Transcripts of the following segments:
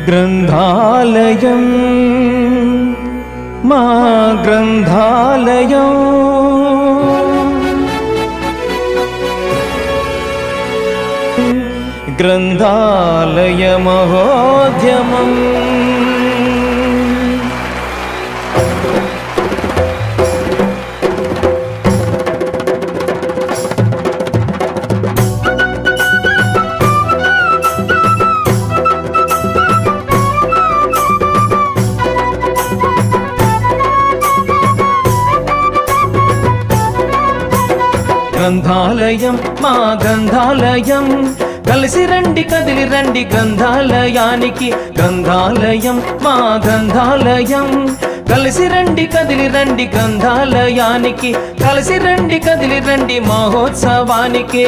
గ్రంథాలయం మా గ్రంథాలయం గ్రంథాలయ మహోద్యమం గ్రంథాలయం మా గ్రంథాలయం కలిసి రండి కదిలి రండి గ్రంథాలయానికి గ్రంథాలయం మా గ్రంథాలయం కలిసి రండి కదిలి రండి గ్రంథాలయానికి కలిసి రండి కదిలి రండి మహోత్సవానికి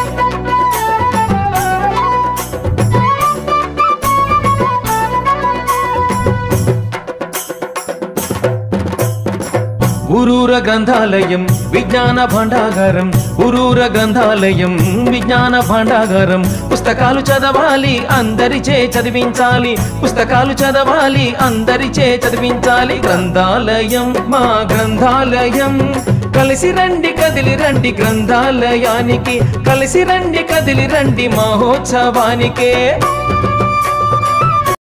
ఊరూర గ్రంథాలయం విజ్ఞాన భాండాగారం ఊరూర గ్రంథాలయం విజ్ఞాన భాండాగారం పుస్తకాలు చదవాలి అందరిచే చదివించాలి పుస్తకాలు చదవాలి అందరిచే చదివించాలి గ్రంథాలయం మా గ్రంథాలయం కలిసి రండి కదిలి రండి గ్రంథాలయానికి కలిసి రండి కదిలి రండి మహోత్సవానికి